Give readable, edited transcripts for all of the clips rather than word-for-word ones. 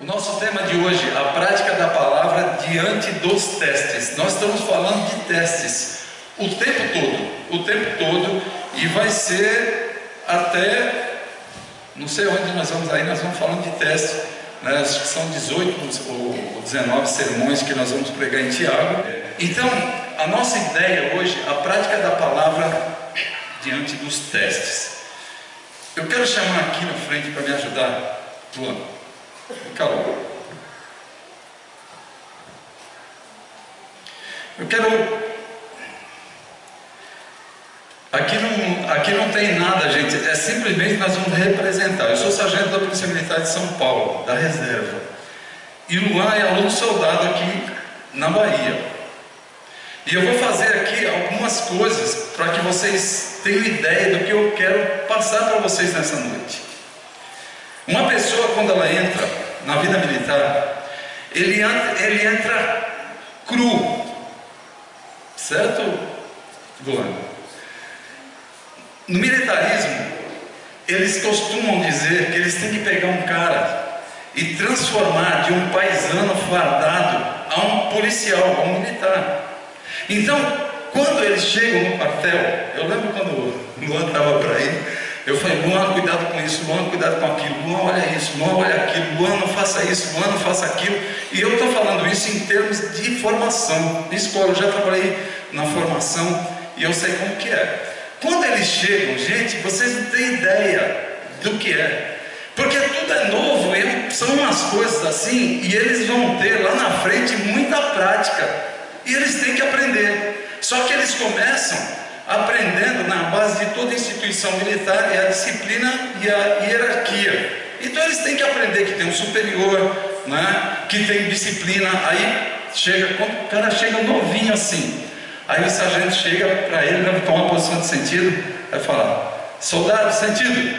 O nosso tema de hoje, a prática da palavra diante dos testes. Nós estamos falando de testes o tempo todo, e vai ser até, não sei onde nós vamos aí, nós vamos falando de teste, né? Acho que são 18 ou 19 sermões que nós vamos pregar em Tiago. Então, a nossa ideia hoje, a prática da palavra diante dos testes. Eu quero chamar aqui na frente para me ajudar, Luan. Calma. Eu quero. Aqui não tem nada, gente. É simplesmente nós vamos representar. Eu sou sargento da Polícia Militar de São Paulo, da reserva. E Luan é aluno soldado aqui na Bahia. E eu vou fazer aqui algumas coisas para que vocês tenham ideia do que eu quero passar para vocês nessa noite. Uma pessoa, quando ela entra na vida militar, ele entra cru, certo, Luan? No militarismo, eles costumam dizer que eles têm que pegar um cara e transformar de um paisano fardado a um policial, a um militar. Então, quando eles chegam no quartel, eu lembro quando o Luan estava para ir, eu falei: Luan, cuidado com isso, Luan, cuidado com aquilo, Luan, olha isso, Luan, olha aquilo, Luan, não faça isso, Luan, não faça aquilo. E eu estou falando isso em termos de formação, de escola. Eu já trabalhei na formação e eu sei como que é. Quando eles chegam, gente, vocês não têm ideia do que é, porque tudo é novo, são umas coisas assim, e eles vão ter lá na frente muita prática, e eles têm que aprender. Só que eles começam aprendendo na base de toda instituição militar, é a disciplina e a hierarquia. Então eles têm que aprender que tem um superior, né, que tem disciplina. Aí quando o cara chega novinho assim, aí o sargento chega para ele, vai tomar uma posição de sentido, vai falar: soldado, sentido.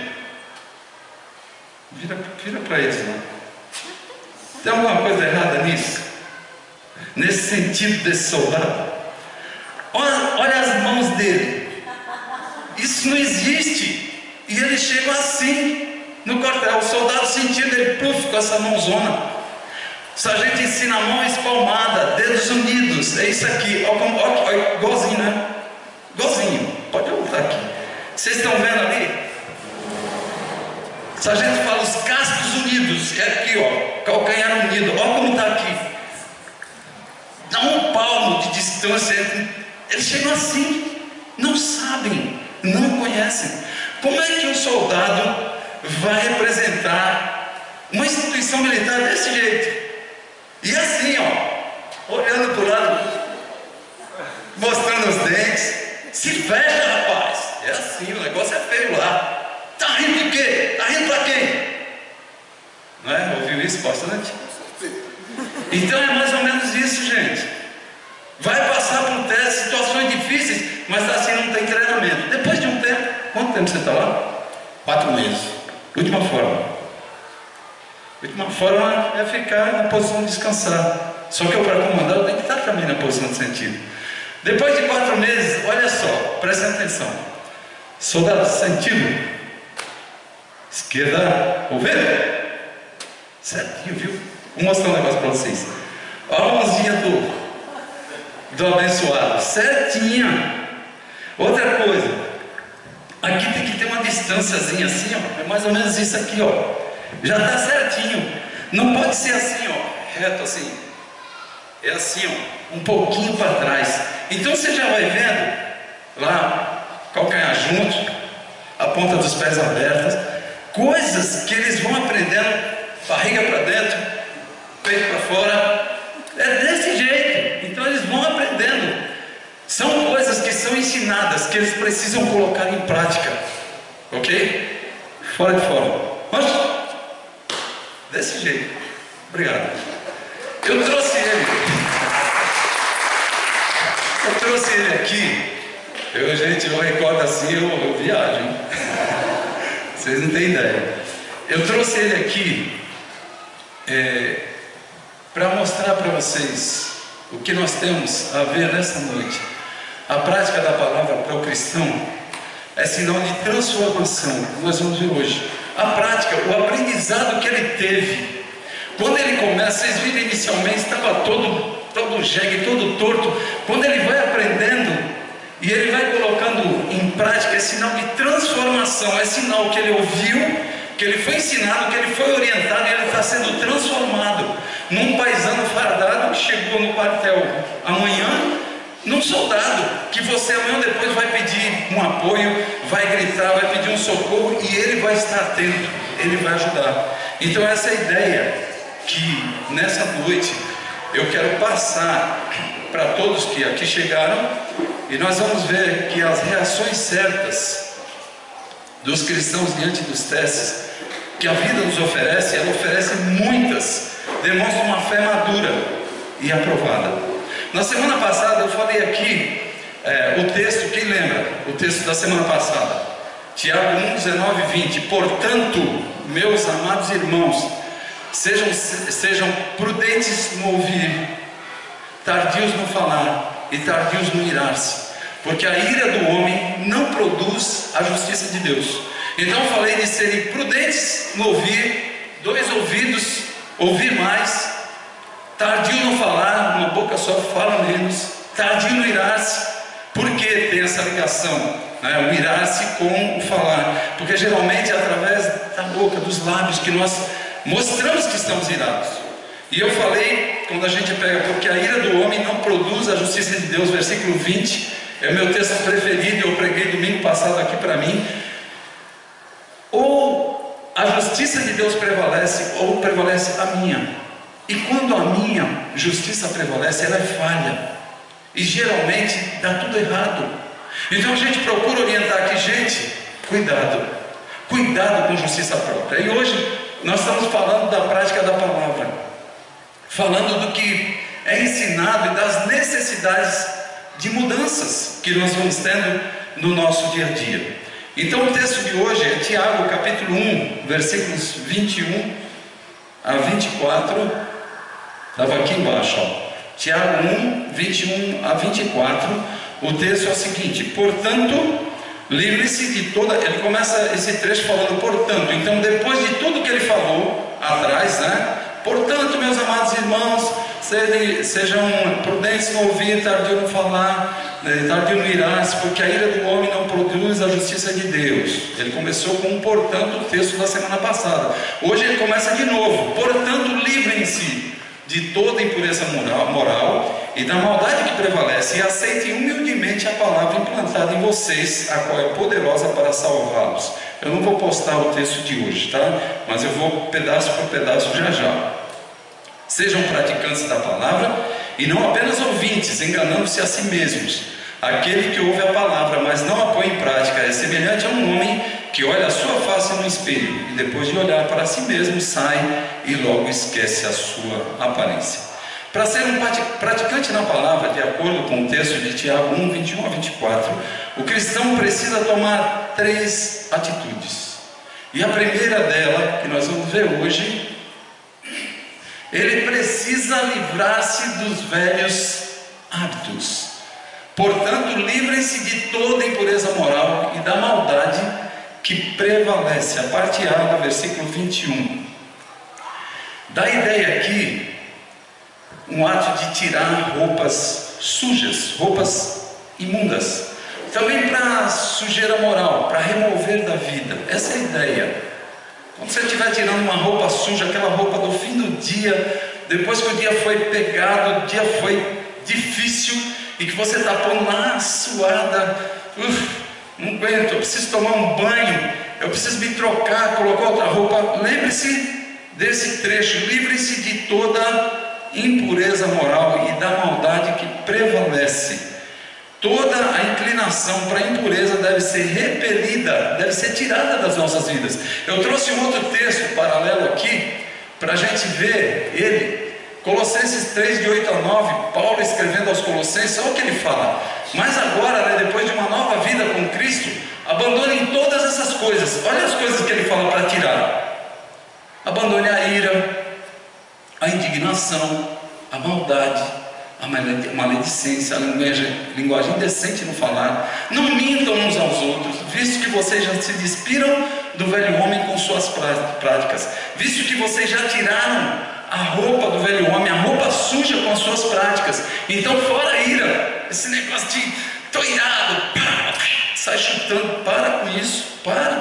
Vira para eles lá. Tem alguma coisa errada nisso? Nesse sentido desse soldado? Olha as mãos dele. Isso não existe. E eles chegam assim no quartel. O soldado sentindo ele, puf, com essa mãozona. O sargento ensina a mão espalmada, dedos unidos. É isso aqui. Olha, igualzinho, né? Igualzinho. Pode voltar aqui. Vocês estão vendo ali? O sargento fala os cascos unidos. É aqui, ó. Calcanhar unido. Olha como está aqui. Dá um palmo de distância entre. Eles chegam assim, não sabem, não conhecem. Como é que um soldado vai representar uma instituição militar desse jeito? E assim, ó, olhando para o lado, mostrando os dentes. Se fecha, rapaz. É assim, o negócio é feio lá. Tá rindo de quê? Tá rindo para quem? Não é? Ouviu isso bastante? Então é mais ou menos isso, gente. Vai passar por testes, situações difíceis, mas assim não tem treinamento. Depois de um tempo, quanto tempo você está lá? 4 meses. Última forma. Última forma é ficar na posição de descansar. Só que eu, para comandar, eu tenho que estar também na posição de sentido. Depois de 4 meses, olha só, prestem atenção. Soldado, sentido. Esquerda, ouvido. Certinho, viu? Vou mostrar um negócio para vocês. Olha a mãozinha do abençoado, certinha. Outra coisa, aqui tem que ter uma distânciazinha assim, ó. É mais ou menos isso aqui, ó. Já está certinho. Não pode ser assim, ó, reto assim. É assim, ó, um pouquinho para trás. Então você já vai vendo lá, calcanhar junto, a ponta dos pés abertas, coisas que eles vão aprendendo, barriga para dentro, peito para fora. É desse jeito. Então eles vão aprendendo. São coisas que são ensinadas, que eles precisam colocar em prática. Ok? Fora de forma. Mas, desse jeito. Obrigado. Eu trouxe ele aqui. Gente, eu recordo assim, eu viajo, hein? Vocês não têm ideia. Eu trouxe ele aqui para mostrar para vocês o que nós temos a ver nessa noite. A prática da palavra para o cristão é sinal de transformação. Nós vamos ver hoje a prática, o aprendizado que ele teve, Quando ele começa, vocês viram inicialmente, estava todo jegue, todo torto. Quando ele vai aprendendo e ele vai colocando em prática, é sinal de transformação, é sinal que ele ouviu, que ele foi ensinado, que ele foi orientado, e ele está sendo transformado num paisano fardado que chegou no quartel amanhã, num soldado que você amanhã depois vai pedir um apoio, vai gritar, vai pedir um socorro, e ele vai estar atento, ele vai ajudar. Então essa é a ideia que nessa noite eu quero passar para todos que aqui chegaram, e nós vamos ver que as reações certas dos cristãos diante dos testes que a vida nos oferece, ela oferece muitas, demonstra uma fé madura e aprovada. Na semana passada eu falei aqui o texto, quem lembra? O texto da semana passada, Tiago 1, 19 e 20. Portanto, meus amados irmãos, sejam prudentes no ouvir, tardios no falar e tardios no irar-se, porque a ira do homem não produz a justiça de Deus. Então eu falei de serem prudentes no ouvir, 2 ouvidos, ouvir mais, tardio no falar, uma boca só fala menos, tardio no irar-se. Por que tem essa ligação, né? O irar-se com o falar? Porque geralmente é através da boca, dos lábios, que nós mostramos que estamos irados. E eu falei, quando a gente pega, porque a ira do homem não produz a justiça de Deus, versículo 20, é o meu texto preferido, eu preguei domingo passado aqui para mim. Ou a justiça de Deus prevalece, ou prevalece a minha. E quando a minha justiça prevalece, ela é falha, e geralmente dá tudo errado. Então a gente procura orientar aqui, gente, cuidado com justiça própria. E hoje nós estamos falando da prática da palavra, falando do que é ensinado e das necessidades de mudanças que nós vamos tendo no nosso dia a dia. Então o texto de hoje é Tiago capítulo 1, versículos 21 a 24, estava aqui embaixo, ó. Tiago 1, 21 a 24, o texto é o seguinte: portanto, livre-se de toda... Ele começa esse trecho falando portanto, então depois de tudo que ele falou atrás, né? Portanto, meus amados irmãos, sejam prudentes no ouvir, tardio no falar, tardio no irar-se, porque a ira do homem não produz a justiça de Deus. Ele começou com portanto o texto da semana passada. Hoje ele começa de novo: portanto, livrem-se de toda impureza moral e da maldade que prevalece, e aceitem humildemente a palavra implantada em vocês, a qual é poderosa para salvá-los. Eu não vou postar o texto de hoje, tá? Mas eu vou pedaço por pedaço já. Sejam praticantes da palavra e não apenas ouvintes, enganando-se a si mesmos. Aquele que ouve a palavra, mas não a põe em prática, é semelhante a um homem que olha a sua face no espelho e depois de olhar para si mesmo sai e logo esquece a sua aparência. Para ser um praticante na palavra, de acordo com o texto de Tiago 1, 21 a 24, o cristão precisa tomar 3 atitudes. E a primeira dela, que nós vamos ver hoje, ele precisa livrar-se dos velhos hábitos. Portanto, livrem-se de toda impureza moral e da maldade que prevalece. A parte A do versículo 21. Dá a ideia aqui um ato de tirar roupas sujas, roupas imundas, também para sujeira moral, para remover da vida. Essa é a ideia. Quando você estiver tirando uma roupa suja, aquela roupa do fim do dia, depois que o dia foi pegado, o dia foi difícil, e que você está pondo lá suada, não aguento, eu preciso tomar um banho, eu preciso me trocar, colocar outra roupa. Lembre-se desse trecho: livre-se de toda impureza moral e da maldade que prevalece. Toda a inclinação para a impureza deve ser repelida, deve ser tirada das nossas vidas. Eu trouxe um outro texto paralelo aqui, para a gente ver ele, Colossenses 3, de 8 a 9, Paulo escrevendo aos Colossenses, olha o que ele fala: mas agora, né, depois de uma nova vida com Cristo, abandonem todas essas coisas. Olha as coisas que ele fala para tirar: abandone a ira, a indignação, a maldade, a maledicência, a linguagem indecente no falar. Não mintam uns aos outros, visto que vocês já se despiram do velho homem com suas práticas, visto que vocês já tiraram a roupa do velho homem, a roupa suja com as suas práticas. Então, fora a ira, esse negócio de estou irado, sai chutando, para com isso,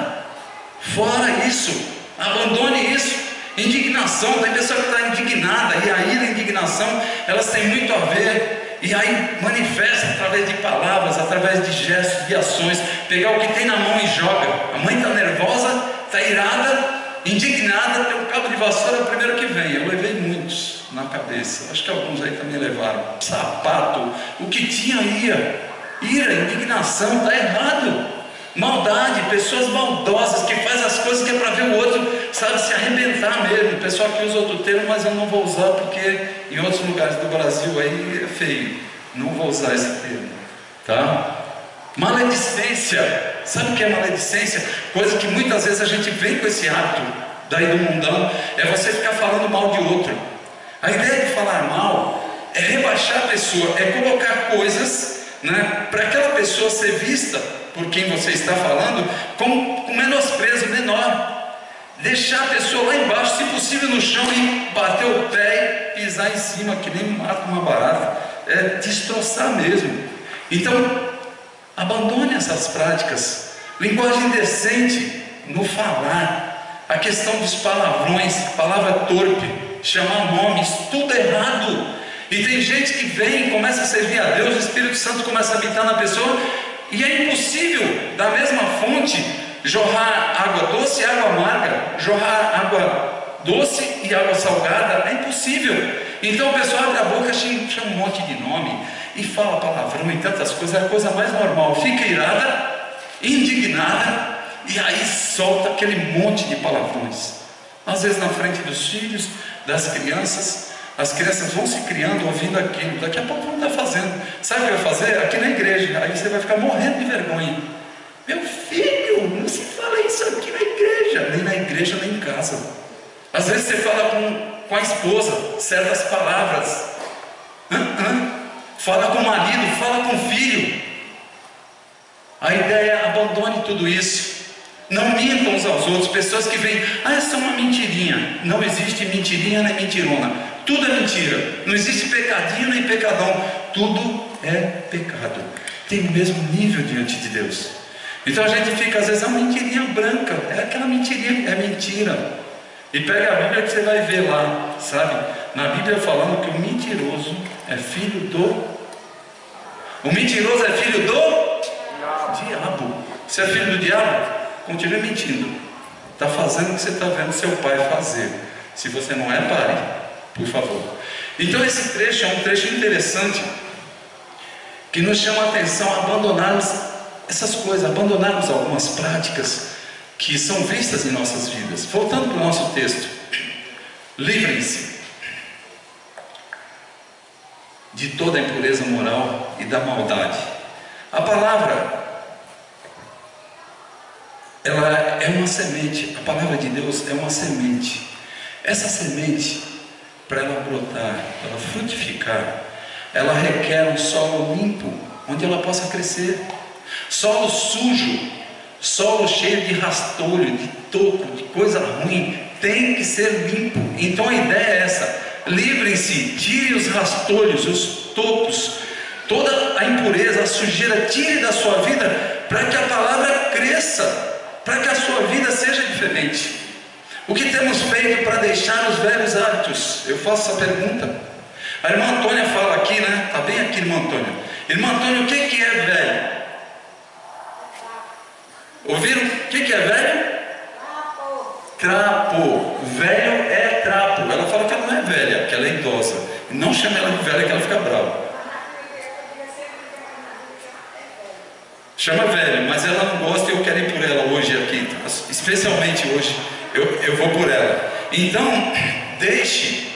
fora isso, abandone isso. Indignação, tem pessoa que está indignada, e a ira e a indignação, elas têm muito a ver, e aí manifesta através de palavras, através de gestos, de ações. Pegar o que tem na mão e joga. A mãe está nervosa, está irada, indignada, tem um cabo de vassoura, é o primeiro que vem. Eu levei muitos na cabeça, acho que alguns aí também levaram. Sapato, o que tinha ira, indignação, está errado. Maldade, pessoas maldosas que fazem as coisas que é para ver o outro, sabe, se arrebentar mesmo. O pessoal que usa outro termo, mas eu não vou usar porque em outros lugares do Brasil aí é feio. Não vou usar esse termo, tá? Maledicência, sabe o que é maledicência? Coisa que muitas vezes a gente vem com esse hábito daí do mundão, é você ficar falando mal de outro. A ideia de falar mal é rebaixar a pessoa, é colocar coisas, né, para aquela pessoa ser vista por quem você está falando com menosprezo menor, deixar a pessoa lá embaixo, se possível no chão, e bater o pé e pisar em cima, que nem mata uma barata, é destroçar mesmo. Então, abandone essas práticas. Linguagem decente no falar, a questão dos palavrões, palavra torpe, chamar nomes, tudo errado. E tem gente que vem e começa a servir a Deus, o Espírito Santo começa a habitar na pessoa, e é impossível da mesma fonte jorrar água doce e água amarga, jorrar água doce e água salgada, é impossível. Então o pessoal abre a boca, chama um monte de nome e fala palavrão e tantas coisas, é a coisa mais normal. Fica irada, indignada, e aí solta aquele monte de palavrões, às vezes na frente dos filhos, das crianças. As crianças vão se criando ouvindo aquilo, daqui a pouco vão estar fazendo. Sabe o que vai fazer? Aqui na igreja, aí você vai ficar morrendo de vergonha. Meu filho, não se fala isso aqui na igreja, nem na igreja, nem em casa. Às vezes você fala com a esposa certas palavras, fala com o marido, fala com o filho. A ideia é abandone tudo isso. Não mintam uns aos outros. Pessoas que vêm, essa é uma mentirinha. Não existe mentirinha nem mentirona. Tudo é mentira. Não existe pecadinho nem pecadão. Tudo é pecado. Tem o mesmo nível diante de Deus. Então a gente fica, às vezes, uma mentirinha branca. É aquela mentirinha, é mentira. E pega a Bíblia que você vai ver lá, sabe? Na Bíblia falando que o mentiroso é filho do... O mentiroso é filho do diabo. Você é filho do diabo? Continue mentindo. Está fazendo o que você está vendo seu pai fazer. Se você não é, pare, por favor. Então esse trecho é um trecho interessante, que nos chama a atenção a abandonarmos essas coisas, abandonarmos algumas práticas que são vistas em nossas vidas. Voltando para o nosso texto, livrem-se de toda a impureza moral e da maldade. A palavra, ela é uma semente. A palavra de Deus é uma semente. Essa semente, para ela brotar, para ela frutificar, ela requer um solo limpo, onde ela possa crescer. Solo sujo, solo cheio de rastolho, de toco, de coisa ruim, tem que ser limpo. Então a ideia é essa: livrem-se, tire os rastolhos, os tocos, toda a impureza, a sujeira, tire da sua vida, para que a palavra cresça, para que a sua vida seja diferente. O que temos feito para deixar os velhos hábitos? Eu faço essa pergunta. A irmã Antônia fala aqui, né? Está bem aqui, irmã Antônia. Irmã Antônia, o que é velho? Ouviram? O que é velho? Trapo. Velho é trapo. Ela fala que ela não é velha, que ela é idosa. Não chame ela de velha, que ela fica brava. Chama velho, mas ela não gosta e eu quero ir por ela hoje aqui. Especialmente hoje, eu vou por ela. Então, deixe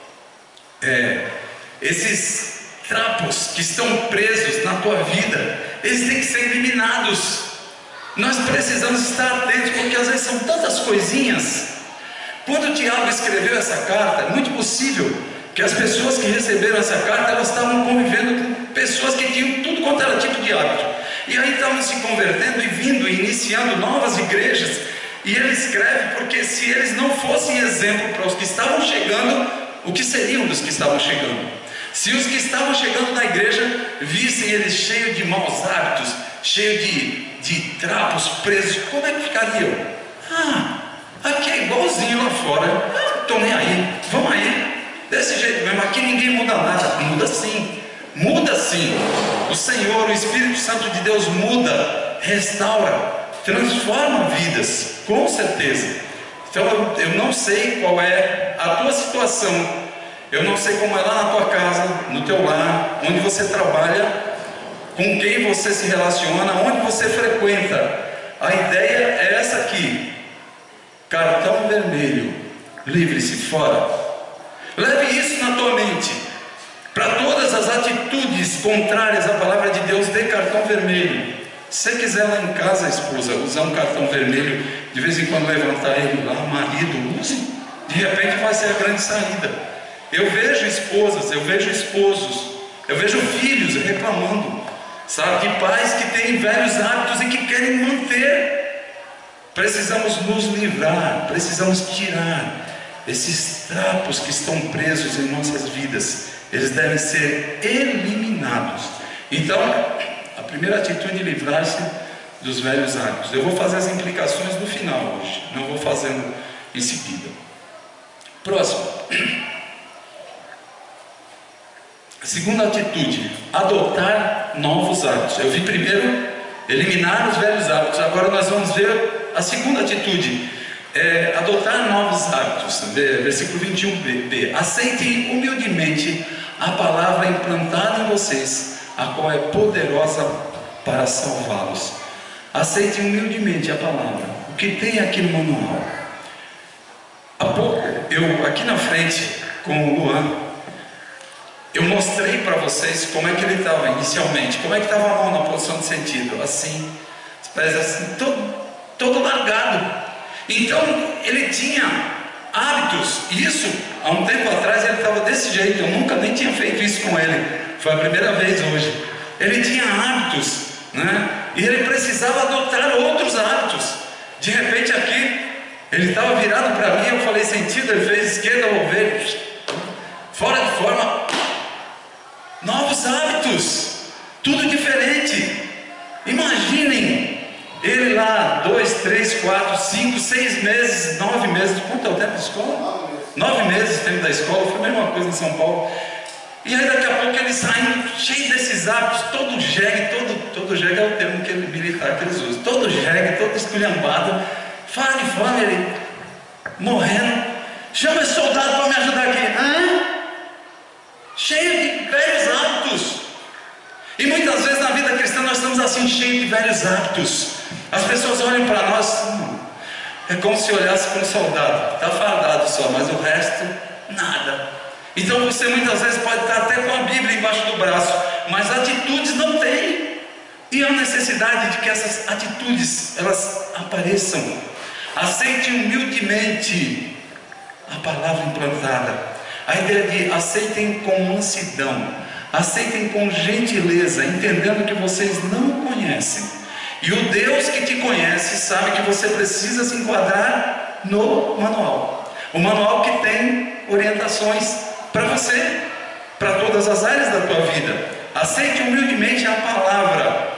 esses trapos que estão presos na tua vida, eles têm que ser eliminados. Nós precisamos estar atentos, porque às vezes são tantas coisinhas. Quando o diabo escreveu essa carta, é muito possível que as pessoas que receberam essa carta, elas estavam convivendo com pessoas que tinham tudo quanto era tipo de hábito, e aí estavam se convertendo e vindo, iniciando novas igrejas. E ele escreve porque se eles não fossem exemplo para os que estavam chegando, o que seriam dos que estavam chegando? Se os que estavam chegando na igreja vissem eles cheios de maus hábitos, cheios de trapos presos, como é que ficariam? Aqui é igualzinho lá fora, estou nem aí, vamos aí, desse jeito mesmo, aqui ninguém muda nada. Muda sim, muda sim. O Senhor, o Espírito Santo de Deus muda, restaura, transforma vidas, com certeza. Então eu não sei qual é a tua situação, eu não sei como é lá na tua casa, no teu lar, onde você trabalha, com quem você se relaciona, onde você frequenta. A ideia é essa aqui: cartão vermelho, livre-se, fora. Leve isso na tua mente. Para todas as atitudes contrárias à palavra de Deus, dê cartão vermelho. Se você quiser lá em casa, esposa, usar um cartão vermelho, de vez em quando levantar ele lá, marido, use. De repente vai ser a grande saída. Eu vejo esposas, eu vejo esposos, eu vejo filhos reclamando, sabe, de pais que têm velhos hábitos e que querem manter. Precisamos nos livrar, precisamos tirar esses trapos que estão presos em nossas vidas. Eles devem ser eliminados. Então, a primeira atitude é livrar-se dos velhos hábitos. Eu vou fazer as implicações no final hoje, não vou fazendo em seguida. Próximo. Segunda atitude, adotar novos hábitos. Eu vi primeiro eliminar os velhos hábitos, agora nós vamos ver a segunda atitude, adotar novos hábitos. Versículo 21b. Aceitem humildemente a palavra implantada em vocês, a qual é poderosa para salvá-los. Aceitem humildemente a palavra. O que tem aqui no manual? Há pouco, eu aqui na frente com o Luan, eu mostrei para vocês como é que ele estava inicialmente, como é que estava a mão na posição de sentido, assim, os pés assim, todo largado. Então ele tinha hábitos. Isso há um tempo atrás ele estava desse jeito, eu nunca nem tinha feito isso com ele, foi a primeira vez hoje. Ele tinha hábitos, né? E ele precisava adotar outros hábitos. De repente aqui, ele estava virado para mim, eu falei sentido, ele fez esquerda, mover, fora de forma. Novos hábitos, tudo diferente. Imaginem ele lá 2, 3, 4, 5, 6 meses, 9 meses. Quanto é o tempo da escola? 9 meses o tempo da escola. Foi a mesma coisa em São Paulo. E aí daqui a pouco ele sai cheio desses hábitos, todo jegue, todo jegue é o termo que militar que eles usam, todo jegue, todo esculhambado, fora de fome, ele morrendo. Chama esse soldado para me ajudar aqui. Cheio de velhos hábitos. E muitas vezes na vida cristã nós estamos assim, cheios de velhos hábitos. As pessoas olham para nós, é como se olhasse para um soldado, está fardado só, mas o resto, nada. Então você muitas vezes pode estar até com a Bíblia embaixo do braço, mas atitudes não tem. E há necessidade de que essas atitudes, elas apareçam. Aceite humildemente a palavra implantada. A ideia de aceitem com mansidão, aceitem com gentileza, entendendo que vocês não o conhecem. E o Deus que te conhece sabe que você precisa se enquadrar no manual. O manual que tem orientações para você, para todas as áreas da tua vida. Aceite humildemente a palavra.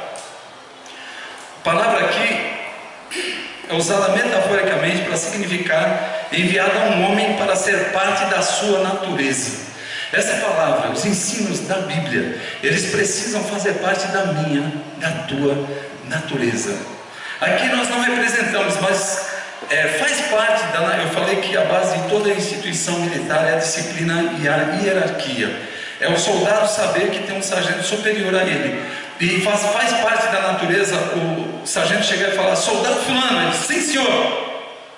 A palavra aqui é usada metaforicamente para significar enviado a um homem para ser parte da sua natureza. Essa palavra, os ensinos da Bíblia, eles precisam fazer parte da minha, da tua natureza. Aqui nós não representamos, mas faz parte da... Eu falei que a base de toda a instituição militar é a disciplina e a hierarquia. É o soldado saber que tem um sargento superior a ele. E faz parte da natureza o sargento chegar e falar: soldado fulano. Ele diz: sim, senhor.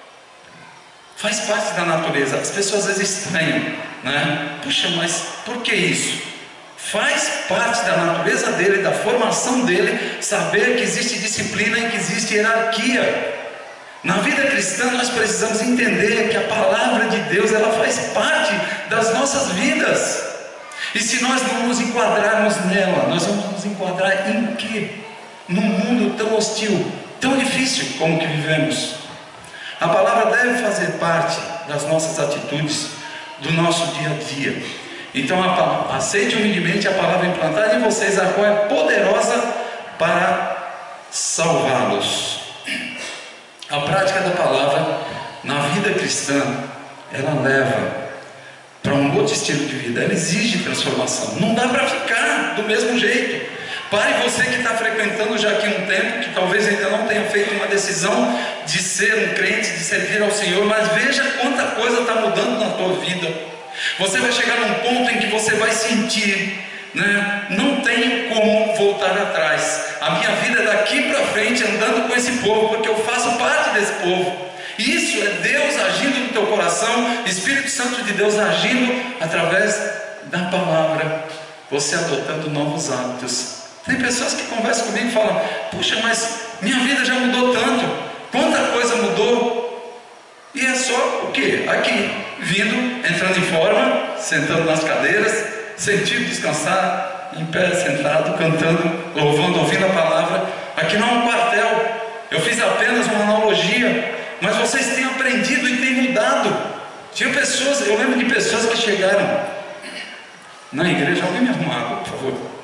Faz parte da natureza. As pessoas às vezes estranham, né? Puxa, mas por que isso? Faz parte da natureza dele, da formação dele, saber que existe disciplina e que existe hierarquia. Na vida cristã nós precisamos entender que a palavra de Deus, ela faz parte das nossas vidas. E se nós não nos enquadrarmos nela, nós vamos nos enquadrar em quê? Num mundo tão hostil, tão difícil como que vivemos. A palavra deve fazer parte das nossas atitudes, do nosso dia a dia. Então aceite humildemente a palavra implantada em vocês, a qual é poderosa para salvá-los. A prática da palavra na vida cristã, ela leva para um outro estilo de vida, ela exige transformação. Não dá para ficar do mesmo jeito. Pare, você que está frequentando já aqui um tempo, que talvez ainda não tenha feito uma decisão de ser um crente, de servir ao Senhor, mas veja quanta coisa está mudando na tua vida. Você vai chegar num ponto em que você vai sentir, né? Não tenho como voltar atrás. A minha vida é daqui para frente andando com esse povo, porque eu faço parte desse povo. Isso é Deus agindo no teu coração, Espírito Santo de Deus agindo através da palavra, você adotando novos hábitos. Tem pessoas que conversam comigo e falam: puxa, mas minha vida já mudou tanto, quanta coisa mudou. E é só o quê? Aqui, vindo, entrando em forma, sentando nas cadeiras, sentindo descansar, em pé, sentado, cantando, louvando, ouvindo a palavra. Aqui não é um quartel, eu fiz apenas uma analogia, mas vocês têm aprendido e têm mudado. Tinha pessoas, eu lembro de pessoas que chegaram na igreja. Alguém me arruma água, por favor?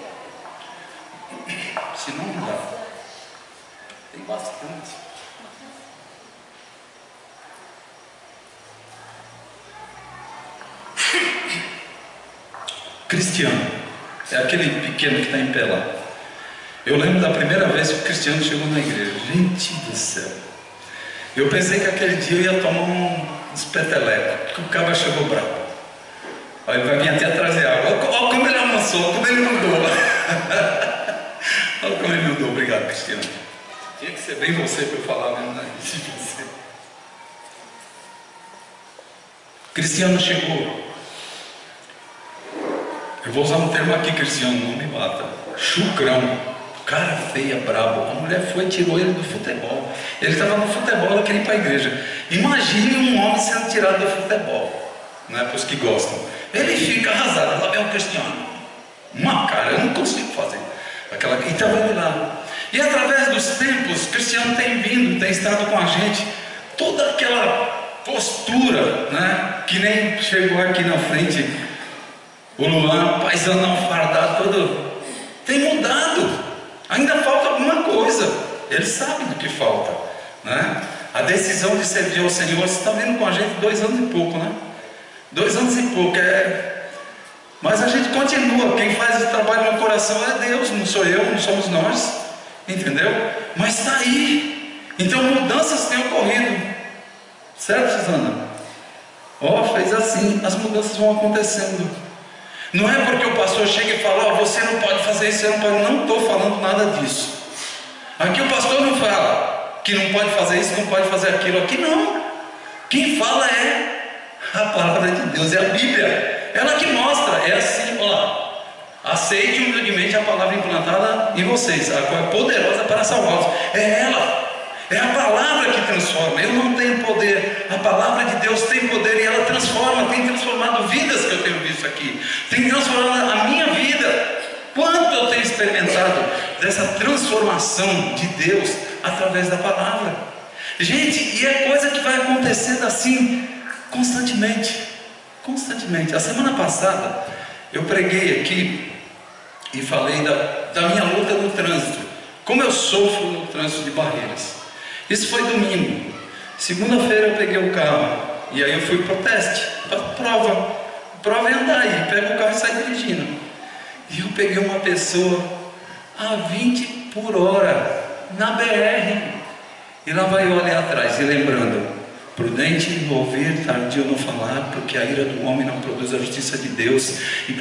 Senão não dá. Tem bastante. Cristiano é aquele pequeno que está em pé lá. Eu lembro da primeira vez que o Cristiano chegou na igreja. Gente do céu, eu pensei que aquele dia eu ia tomar uns petelecos, que o cara chegou bravo. Aí ele vai vir até trazer água. Olha como ele amansou, como ele mudou. Olha como ele mudou. Obrigado, Cristiano. Tinha que ser bem você para eu falar mesmo, né? Cristiano chegou. Eu vou usar um termo aqui, Cristiano, não me mata. Chucrão. Cara feia, brabo. A mulher foi e tirou ele do futebol. Ele estava no futebol, ela queria ir para a igreja. Imagine um homem sendo tirado do futebol, né? Para os que gostam. Ele fica arrasado. Lá vem o Cristiano. Uma cara, eu não consigo fazer. E estava ele lá. E através dos tempos, Cristiano tem vindo, tem estado com a gente. Toda aquela postura, né? Que nem chegou aqui na frente. O Luan, paisano fardado, todo. Tem mudado. Ainda falta alguma coisa. Ele sabe do que falta, né? A decisão de servir ao Senhor. Você está vendo com a gente 2 anos e pouco, né? 2 anos e pouco, mas a gente continua. Quem faz o trabalho no coração é Deus, não sou eu, não somos nós, entendeu? Mas está aí. Então mudanças têm ocorrido, certo, Suzana? Fez assim, as mudanças vão acontecendo. Não é porque o pastor chega e fala: você não pode fazer isso, você não pode. Não estou falando nada disso. Aqui o pastor não fala que não pode fazer isso, não pode fazer aquilo. Aqui não. Quem fala é a palavra de Deus, é a Bíblia. Ela que mostra, é assim, olha lá. Aceite humildemente a palavra implantada em vocês, a qual é poderosa para salvá-los. É ela, é a palavra que transforma. Eu não tenho poder, a palavra de Deus tem poder e ela transforma. Tem transformado vidas, que eu tenho visto aqui, tem transformado a minha vida. Quanto eu tenho experimentado dessa transformação de Deus através da palavra, gente. E é coisa que vai acontecendo assim constantemente. A semana passada eu preguei aqui e falei da minha luta no trânsito, como eu sofro no trânsito de Barreiras. Isso foi domingo. Segunda-feira eu peguei o carro e aí eu fui para o teste, para prova é andar aí, pega o carro e sai dirigindo. E eu peguei uma pessoa a 20 por hora na BR, e lá vai eu ali atrás, e lembrando: prudente ouvir, tardio não falar, porque a ira do homem não produz a justiça de Deus.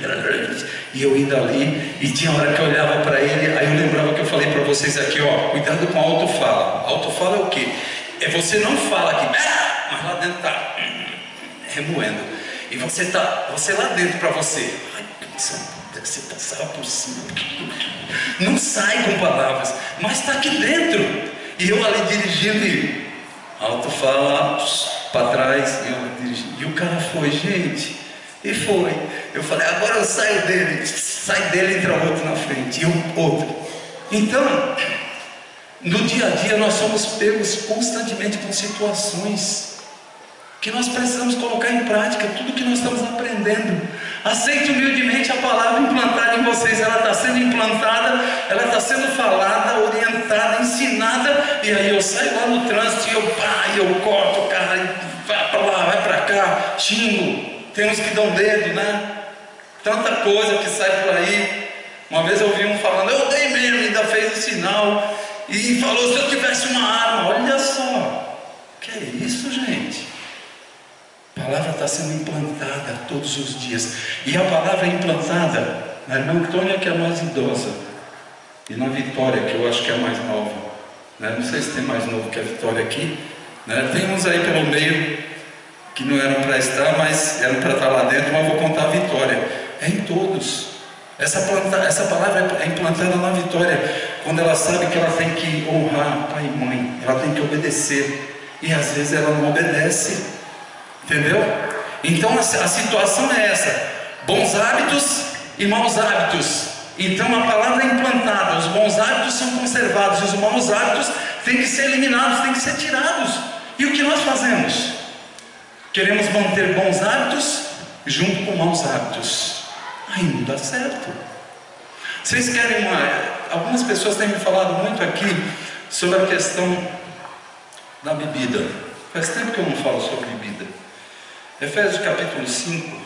E eu indo ali, e tinha hora que eu olhava para ele, aí eu lembrava que eu falei para vocês aqui, cuidado com a autofala. Autofala é o quê? É você não fala aqui, mas lá dentro está remoendo, e você lá dentro para você, você passava por cima, não sai com palavras, mas está aqui dentro. E eu ali dirigindo, e alto fala para trás, e o cara foi, gente, e foi. Eu falei: agora eu saio dele, sai dele, entra outro na frente, e o outro. Então, no dia a dia nós somos pegos constantemente com situações que nós precisamos colocar em prática tudo que nós estamos aprendendo. Aceite humildemente a palavra implantada em vocês. Ela está sendo implantada, ela está sendo falada, orientada, ensinada, e aí eu saio lá no trânsito e eu corto o cara, e vai para lá, vai para cá, xingo. Tem uns que dão dedo, né? Tanta coisa que sai por aí. Uma vez eu ouvi um falando, eu dei mesmo, ainda fez o sinal e falou, se eu tivesse uma arma. Olha só, que é isso, gente? A palavra está sendo implantada todos os dias, e a palavra é implantada na irmã Antônia, que é a mais idosa, e na Vitória, que eu acho que é a mais nova, né? Não sei se tem mais novo que a Vitória aqui, né? Tem uns aí pelo meio que não eram para estar, mas eram para estar lá dentro, mas vou contar a Vitória. É em todos. Essa palavra é implantada na Vitória, quando ela sabe que ela tem que honrar pai e mãe, ela tem que obedecer, e às vezes ela não obedece, entendeu? Então a situação é essa: bons hábitos e maus hábitos. Então a palavra é implantada, os bons hábitos são conservados, e os maus hábitos têm que ser eliminados, têm que ser tirados. E o que nós fazemos? Queremos manter bons hábitos junto com maus hábitos. Aí não dá certo. Vocês querem algumas pessoas têm me falado muito aqui sobre a questão da bebida. Faz tempo que eu não falo sobre bebida. Efésios capítulo 5,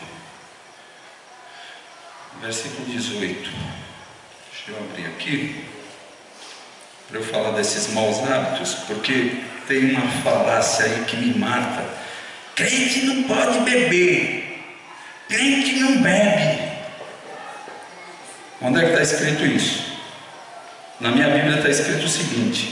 versículo 18. Deixa eu abrir aqui para eu falar desses maus hábitos, porque tem uma falácia aí que me mata. Crente não pode beber, crente não bebe. Onde é que está escrito isso? Na minha Bíblia está escrito o seguinte,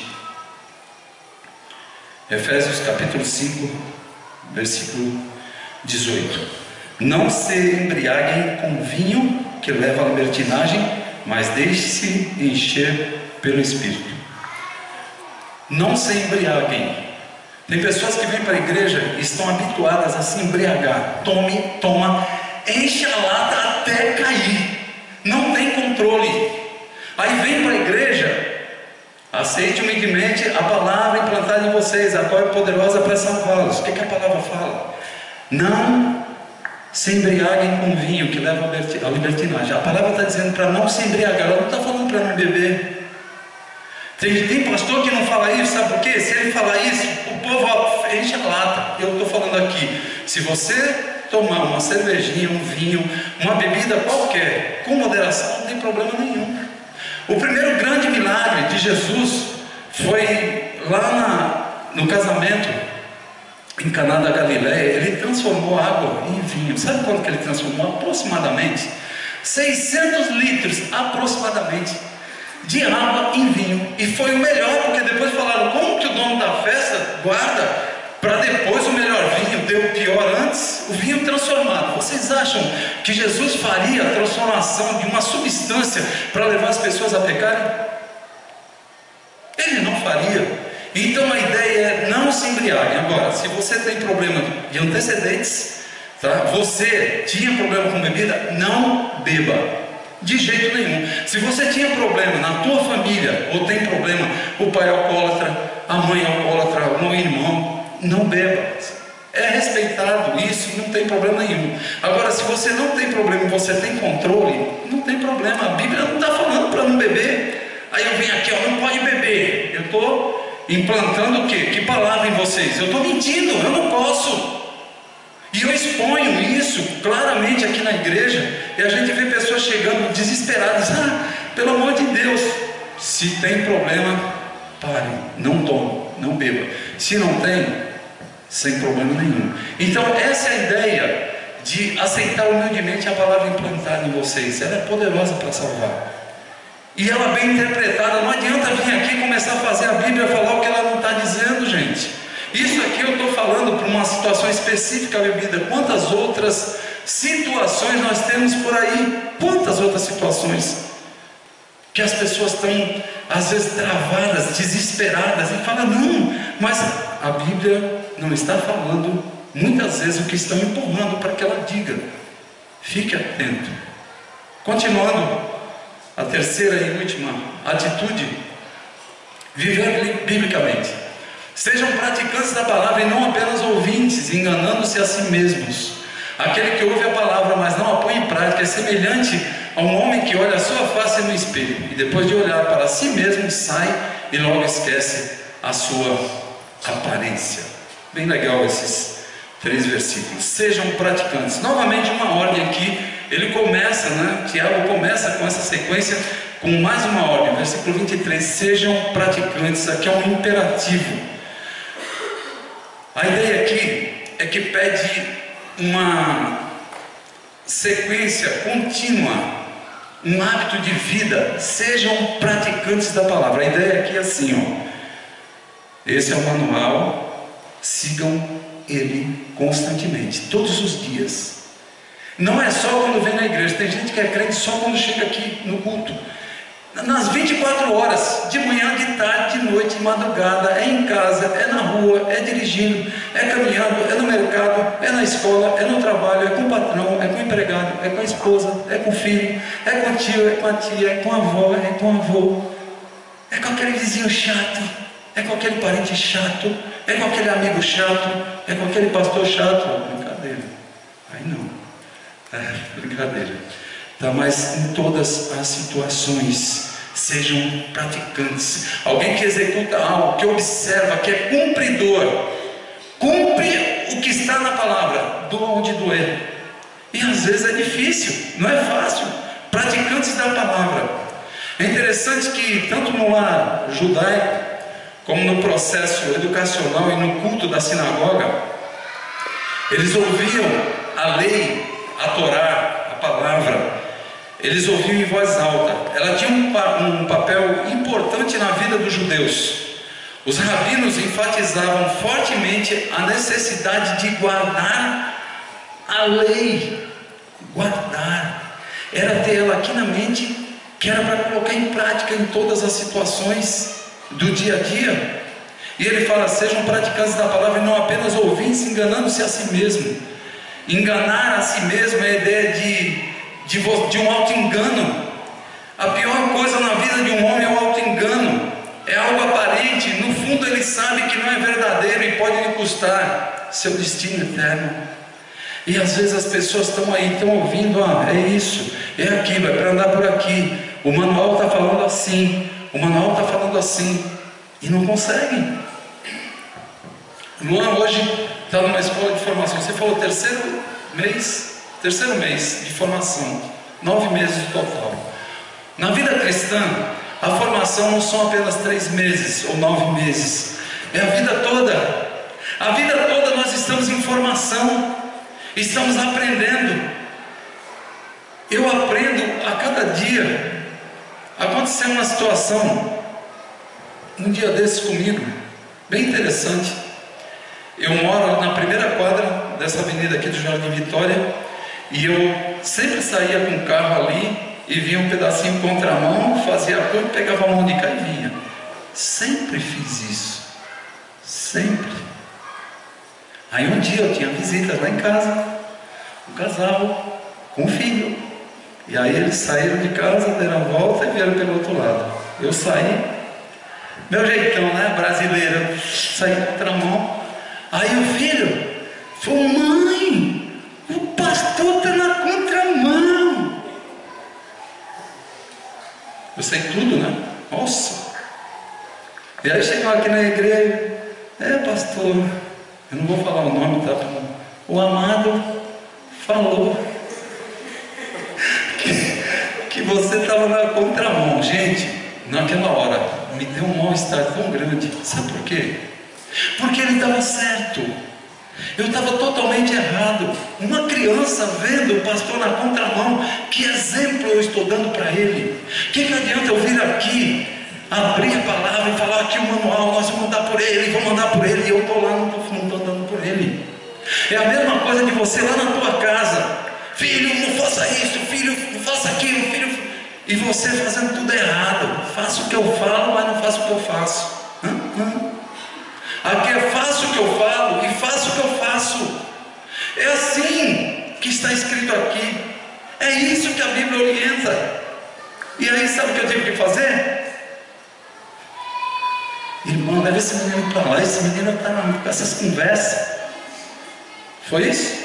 Efésios capítulo 5, versículo 18: não se embriaguem com vinho que leva à libertinagem, mas deixe-se encher pelo Espírito. Não se embriaguem. Tem pessoas que vêm para a igreja e estão habituadas a se embriagar. Toma, enche a lata até cair. Não tem controle. Aí vem para a igreja, aceite humildemente a palavra implantada em vocês, a qual é poderosa para salvá-los. O que a palavra fala? Não se embriaguem com vinho que leva à libertinagem. A palavra está dizendo para não se embriagar, ela não está falando para não beber. Tem pastor que não fala isso, sabe por quê? Se ele falar isso, o povo enche a lata. Eu estou falando aqui, se você tomar uma cervejinha, um vinho, uma bebida qualquer, com moderação, não tem problema nenhum. O primeiro grande milagre de Jesus foi lá no casamento em Caná da Galileia. Ele transformou água em vinho. Sabe quanto que ele transformou? Aproximadamente 600 litros aproximadamente de água em vinho. E foi o melhor, porque depois falaram, como que o dono da festa guarda para depois o melhor vinho? Deu o pior antes, o vinho transformado. Vocês acham que Jesus faria a transformação de uma substância para levar as pessoas a pecarem? Ele não faria. Então a ideia é não se embriaguem. Agora, se você tem problema de antecedentes, tá? Você tinha problema com bebida, não beba. De jeito nenhum. Se você tinha problema na tua família, ou tem problema, o pai é alcoólatra, a mãe é alcoólatra, um irmão, não beba. É respeitado isso, não tem problema nenhum. Agora, se você não tem problema e você tem controle, não tem problema. A Bíblia não está falando para não beber. Aí eu venho aqui, ó, não pode beber. Eu estou implantando o quê? Que palavra em vocês? Eu estou mentindo, eu não posso. E eu exponho isso claramente aqui na igreja, e a gente vê pessoas chegando desesperadas. Pelo amor de Deus, se tem problema, pare, não tome, não beba. Se não tem, sem problema nenhum. Então essa é a ideia de aceitar humildemente a palavra implantada em vocês. Ela é poderosa para salvar, e ela bem interpretada. Não adianta vir aqui e começar a fazer a Bíblia e falar o que ela não está dizendo, gente. Isso aqui eu estou falando para uma situação específica, a bebida. Quantas outras situações nós temos por aí? Quantas outras situações que as pessoas estão às vezes travadas, desesperadas, e falam, não, mas a Bíblia não está falando muitas vezes o que estão empurrando para que ela diga. Fique atento. Continuando, a terceira e última atitude: viver biblicamente. Sejam praticantes da palavra e não apenas ouvintes. ouvintes, enganando-se a si mesmos. Aquele que ouve a palavra, mas não a põe em prática, é semelhante a um homem que olha a sua face no espelho, e depois de olhar para si mesmo, sai e logo esquece a sua aparência. Bem legal esses 3 versículos. Sejam praticantes. Novamente uma ordem aqui. Ele começa, Tiago começa com essa sequência, com mais uma ordem. Versículo 23. Sejam praticantes. Aqui é um imperativo. A ideia aqui é que pede uma sequência contínua, um hábito de vida. Sejam praticantes da palavra. A ideia aqui é assim, esse é o manual, sigam ele constantemente, todos os dias. Não é só quando vem na igreja. Tem gente que é crente só quando chega aqui no culto. Nas 24 horas, de manhã, de tarde, de noite, de madrugada, é em casa, é na rua, é dirigindo, é caminhando, é no mercado, é na escola, é no trabalho, é com o patrão, é com o empregado, é com a esposa, é com o filho, é com o tio, é com a tia, é com a avó, é com o avô, é com aquele vizinho chato, é com aquele parente chato, é com aquele amigo chato, é com aquele pastor chato. Brincadeira. Aí não. Brincadeira. Tá, mas em todas as situações, sejam praticantes. Alguém que executa algo, que observa, que é cumpridor, cumpre o que está na palavra, doa onde doer. E às vezes é difícil, não é fácil. Praticantes da palavra. É interessante que tanto no lar judaico, como no processo educacional e no culto da sinagoga, eles ouviam a lei, a Torá, a palavra, eles ouviam em voz alta. Ela tinha um papel importante na vida dos judeus. Os rabinos enfatizavam fortemente a necessidade de guardar a lei. Guardar. Era ter ela aqui na mente, que era para colocar em prática em todas as situações do dia a dia. E ele fala: sejam praticantes da palavra e não apenas ouvintes, enganando-se a si mesmo. Enganar a si mesmo é a ideia de um auto-engano. A pior coisa na vida de um homem é o auto-engano. É algo aparente, no fundo ele sabe que não é verdadeiro e pode lhe custar seu destino eterno. E às vezes as pessoas estão aí, estão ouvindo: é isso, é aquilo, é para andar por aqui, o manual está falando assim, o manual está falando assim, e não conseguem. Luan hoje está numa escola de formação. Você falou terceiro mês de formação, 9 meses no total. Na vida cristã, a formação não são apenas 3 meses ou 9 meses, é a vida toda. A vida toda nós estamos em formação, estamos aprendendo. Eu aprendo a cada dia. Aconteceu uma situação um dia desses comigo, bem interessante. Eu moro na primeira quadra dessa avenida aqui do Jardim Vitória, e eu sempre saía com o carro ali e vinha um pedacinho contramão, fazia a curva, pegava a mão de cá e vinha. Sempre fiz isso, sempre. Aí um dia eu tinha visitas lá em casa, um casal com um filho, e aí eles saíram de casa, deram a volta e vieram pelo outro lado. Eu saí, meu jeitão, brasileiro, saí contramão. Aí o filho falou: mãe, o pastor está na contramão. Eu sei tudo, Nossa. E aí chegou aqui na igreja: pastor, eu não vou falar o nome, tá? O amado falou que você estava na contramão. Gente, naquela hora me deu um mal-estar tão grande. Sabe por quê? Porque ele estava certo, eu estava totalmente errado. Uma criança vendo o pastor na contramão, que exemplo eu estou dando para ele? O que adianta eu vir aqui, abrir a palavra e falar aqui o manual, nós vamos andar por ele, vamos andar por ele, e eu estou lá, não estou andando por ele. É a mesma coisa de você lá na tua casa: filho, não faça isso, filho, não faça aquilo, filho, e você fazendo tudo errado. Faço o que eu falo, mas não faço o que eu faço. Aqui é faço o que eu falo e faço o que eu faço. É assim que está escrito aqui. É isso que a Bíblia orienta. E aí sabe o que eu tive que fazer? Irmão, leva esse menino para lá. Esse menino está com essas conversas. Foi isso?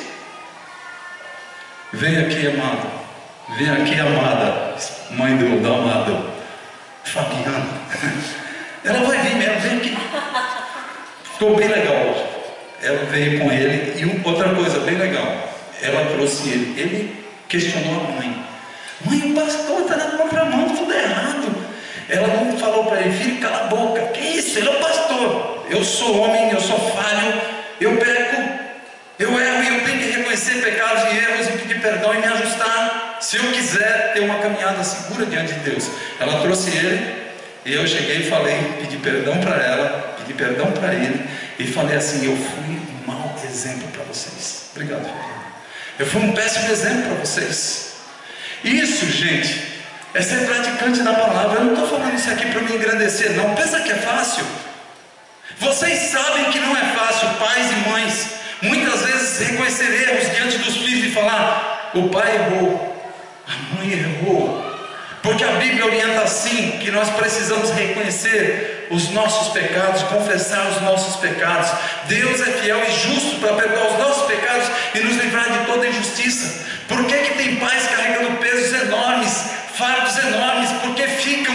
Vem aqui, amado. Vem aqui, amada. Mãe do amado. Fabiana. Ela vai vir mesmo, vem aqui. Ficou bem legal hoje. Ela veio com ele. E outra coisa bem legal. Ela trouxe ele. Ele questionou a mãe. Mãe, o pastor está na contramão, tudo errado. Ela não falou para ele, filho, cala a boca. Que isso? Ele é o pastor. Eu sou homem, eu sou falho, eu peco, eu erro e eu tenho que reconhecer pecados e erros e pedir perdão e me ajustar. Se eu quiser ter uma caminhada segura diante de Deus. Ela trouxe ele e eu cheguei e falei, pedi perdão para ela, pedi perdão para ele e falei assim, eu fui um mau exemplo para vocês. Obrigado, Fabiana. Eu fui um péssimo exemplo para vocês. Isso, gente, é ser praticante da palavra. Eu não estou falando isso aqui para me engrandecer, não. Pensa que é fácil. Vocês sabem que não é fácil, pais e mães, muitas vezes reconhecer erros diante dos filhos e falar, o pai errou, a mãe errou. Porque a Bíblia orienta assim, que nós precisamos reconhecer os nossos pecados, confessar os nossos pecados. Deus é fiel e justo para perdoar os nossos pecados e nos livrar de toda injustiça. Por que tem pais carregando pesos enormes, fardos enormes? Porque ficam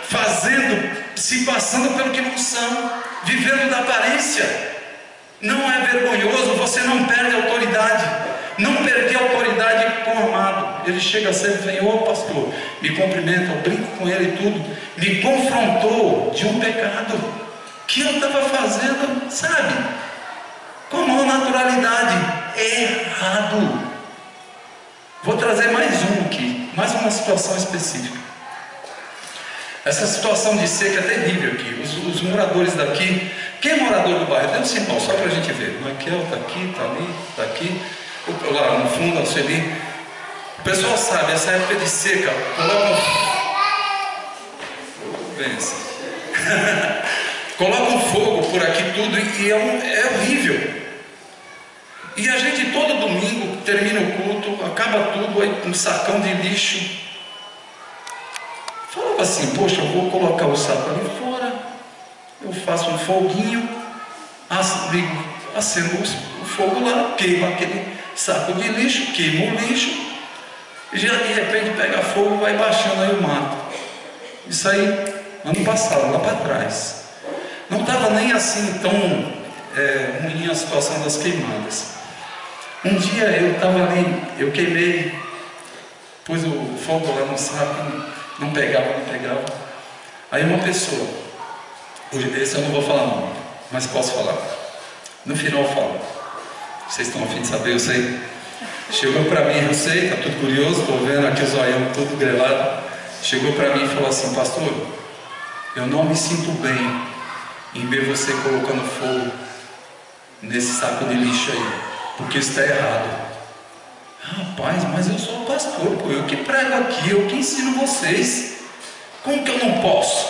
se passando pelo que não são, vivendo da aparência. Não é vergonhoso, você não perde a autoridade. Não perder a autoridade com o amado. Ele chega sempre e vem, ô pastor, me cumprimenta, eu brinco com ele e tudo. Me confrontou de um pecado que eu estava fazendo, sabe, com a maior naturalidade. É errado. Vou trazer mais um aqui, mais uma situação específica. Essa situação de seca é terrível aqui. Os moradores daqui, quem é morador do bairro? Dê um sinal, só para a gente ver. Raquel está aqui, está ali, está aqui. Lá no fundo, a Sueli. O pessoal sabe, essa época de seca, coloca um fogo por aqui tudo e é horrível. E a gente todo domingo termina o culto, acaba tudo, aí um sacão de lixo. Falava assim, poxa, eu vou colocar o saco ali fora, eu faço um foguinho, acendo o fogo lá, queimo aquele saco de lixo, queima o lixo, e já de repente pega fogo e vai baixando aí o mato. Isso aí, ano passado, lá para trás. Não estava nem assim tão ruim a situação das queimadas. Um dia eu estava ali, eu queimei, pus o fogo lá no saco, não pegava. Aí uma pessoa, esse eu não vou falar não, mas posso falar. No final eu falo. Vocês estão a fim de saber, eu sei. Chegou para mim, eu sei, está tudo curioso, estou vendo aqui o zoião todo grelado. Chegou para mim e falou assim, pastor, eu não me sinto bem em ver você colocando fogo nesse saco de lixo aí, porque isso está errado. Rapaz, mas eu sou o pastor, pô, eu que prego aqui, eu que ensino vocês. Como que eu não posso?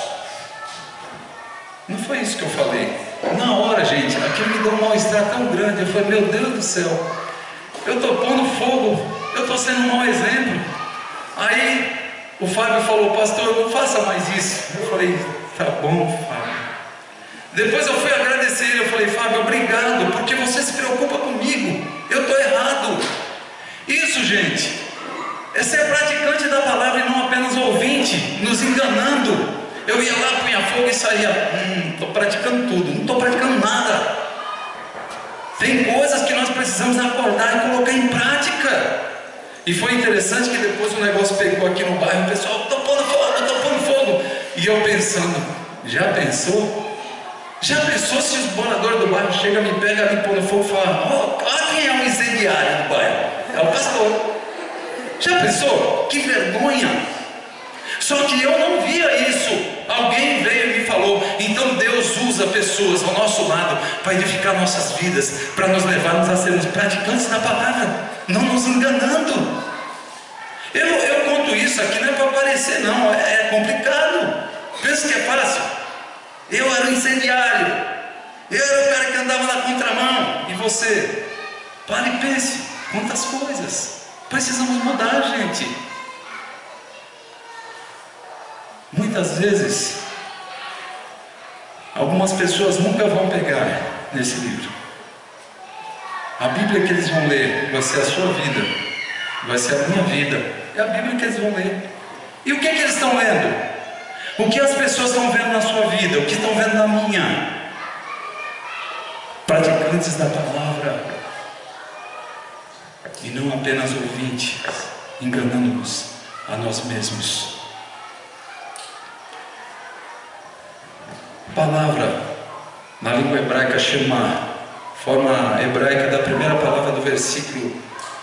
Não foi isso que eu falei. Na hora, gente, aquilo me deu um mal-estar tão grande. Eu falei, meu Deus do céu, eu estou pondo fogo, eu estou sendo um mau exemplo. Aí o Fábio falou, pastor, não faça mais isso. Eu falei, tá bom, Fábio. Depois eu fui agradecer ele, eu falei, Fábio, obrigado, porque você se preocupa comigo, eu estou errado. Isso, gente, é ser praticante da palavra e não apenas ouvinte, nos enganando. Eu ia lá, punha fogo e saía, estou praticando tudo, não estou praticando nada. Tem coisas que nós precisamos acordar e colocar em prática. E foi interessante que depois o negócio pegou aqui no bairro, o pessoal, estou pondo fogo. E eu pensando, já pensou? Já pensou se os moradores do bairro chegam, me pegam ali pondo fogo e falam, olha quem é o incendiário do bairro? É o pastor. Já pensou? Que vergonha! Só que eu não via isso. Alguém veio e me falou. Então Deus usa pessoas ao nosso lado para edificar nossas vidas, para nos levarmos a sermos praticantes da palavra, não nos enganando. Eu conto isso aqui não é para aparecer não, é complicado. Pensa que é fácil? Eu era um incendiário, eu era o cara que andava na contramão. E você? Pare e pense, quantas coisas precisamos mudar, gente. Muitas vezes, algumas pessoas nunca vão pegar nesse livro. A Bíblia que eles vão ler vai ser a sua vida, vai ser a minha vida. É a Bíblia que eles vão ler. E o que eles estão lendo? O que as pessoas estão vendo na sua vida? O que estão vendo na minha? Praticantes da palavra e não apenas ouvintes, enganando-nos a nós mesmos. Palavra na língua hebraica, Shema, forma hebraica da primeira palavra do versículo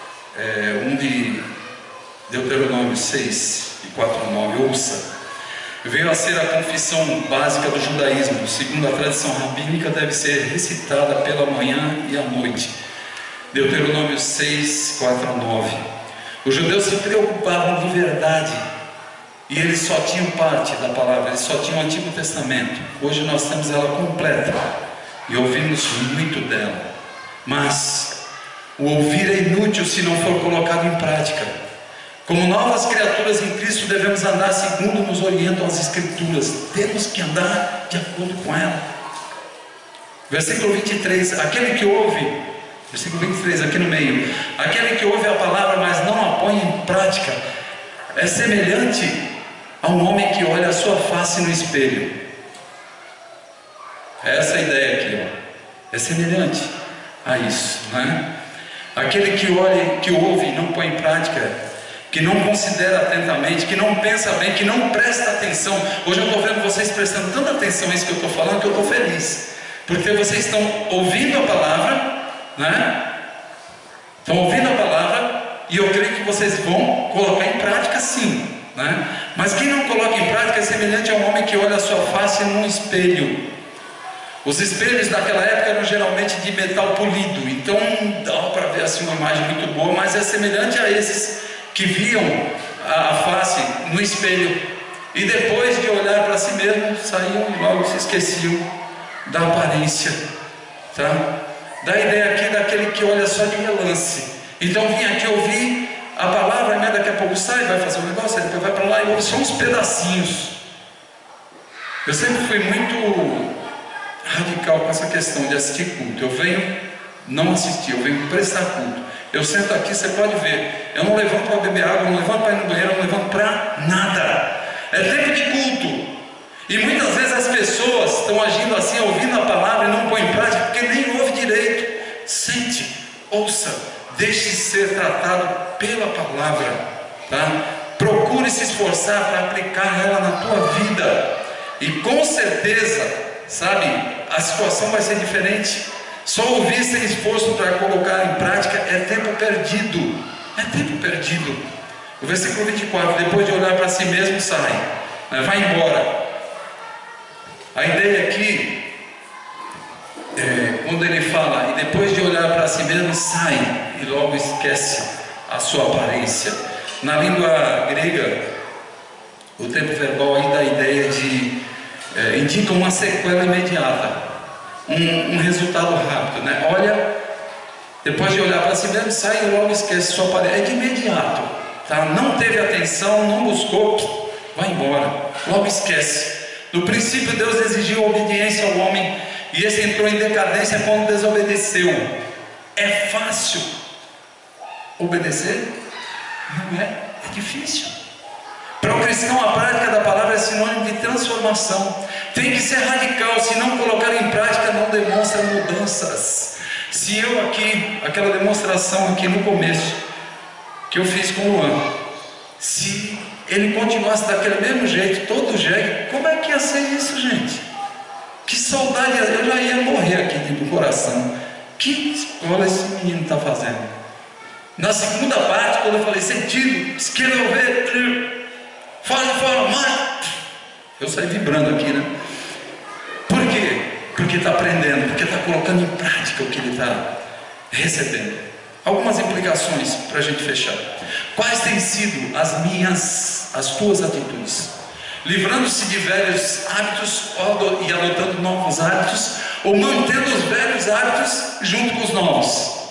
1 de Deuteronômio 6 e 4:9, ouça. Veio a ser a confissão básica do judaísmo. Segundo a tradição rabínica, deve ser recitada pela manhã e à noite. Deuteronômio 6, 4-9. Os judeus se preocupavam de verdade, e eles só tinham parte da palavra, eles só tinham o Antigo Testamento. Hoje nós temos ela completa e ouvimos muito dela, mas o ouvir é inútil se não for colocado em prática. Como novas criaturas em Cristo, devemos andar segundo nos orientam as Escrituras. Temos que andar de acordo com ela. Versículo 23, aquele que ouve, versículo 23 aqui no meio, aquele que ouve a palavra, mas não a põe em prática, é semelhante a um homem que olha a sua face no espelho. Essa é a ideia aqui, ó. É semelhante a isso, né? Aquele que olha, que ouve e não põe em prática, que não considera atentamente, que não pensa bem, que não presta atenção. Hoje eu estou vendo vocês prestando tanta atenção a isso que eu estou falando, que eu estou feliz, porque vocês estão ouvindo a palavra, né? Estão ouvindo a palavra, e eu creio que vocês vão colocar em prática sim, né? Mas quem não coloca em prática é semelhante a um homem que olha a sua face num espelho. Os espelhos daquela época eram geralmente de metal polido, então dá para ver assim uma imagem muito boa, mas é semelhante a esses que viam a face no espelho e depois de olhar para si mesmo saíam e logo se esqueciam da aparência, tá? Da ideia aqui daquele que olha só de relance. Então vim aqui ouvir a palavra, né? Daqui a pouco sai, vai fazer um negócio, depois vai para lá e ouve só uns pedacinhos. Eu sempre fui muito radical com essa questão de assistir culto. Eu venho não assistir, eu venho prestar culto. Eu sento aqui, você pode ver, eu não levanto para beber água, eu não levanto para ir no banheiro, eu não levanto para nada. É tempo de culto. E muitas vezes as pessoas estão agindo assim, ouvindo a palavra e não põem em prática, porque nem ouve direito. Sente, ouça, deixe ser tratado pela palavra, tá? Procure se esforçar para aplicar ela na tua vida, e com certeza, sabe, a situação vai ser diferente. Só ouvir sem esforço para colocar em prática é tempo perdido. É tempo perdido. O versículo 24, depois de olhar para si mesmo, sai, né? Vai embora. A ideia aqui quando ele fala, e depois de olhar para si mesmo, sai, e logo esquece a sua aparência. Na língua grega, o tempo verbal aí dá a ideia de indica uma sequela imediata, um resultado rápido, né? Olha, depois de olhar para si mesmo, sai e logo esquece sua aparência. É de imediato, tá? Não teve atenção, não buscou, vai embora, logo esquece. No princípio Deus exigiu obediência ao homem, e esse entrou em decadência quando desobedeceu. É fácil obedecer? Não é, é difícil. Para o cristão, a prática da palavra é sinônimo de transformação. Tem que ser radical. Se não colocar em prática, não demonstra mudanças. Se eu aqui, aquela demonstração aqui no começo, que eu fiz com o Luan, se ele continuasse daquele mesmo jeito, todo jegue, como é que ia ser isso, gente? Que saudade, eu já ia morrer aqui dentro do coração. Que escola esse menino está fazendo? Na segunda parte, quando eu falei, sentido, escrever, fala, mãe, eu saí vibrando aqui, né? Por quê? Porque está aprendendo, porque está colocando em prática o que ele está recebendo. Algumas implicações para a gente fechar. Quais têm sido as tuas atitudes? Livrando-se de velhos hábitos e adotando novos hábitos, ou mantendo os velhos hábitos junto com os novos?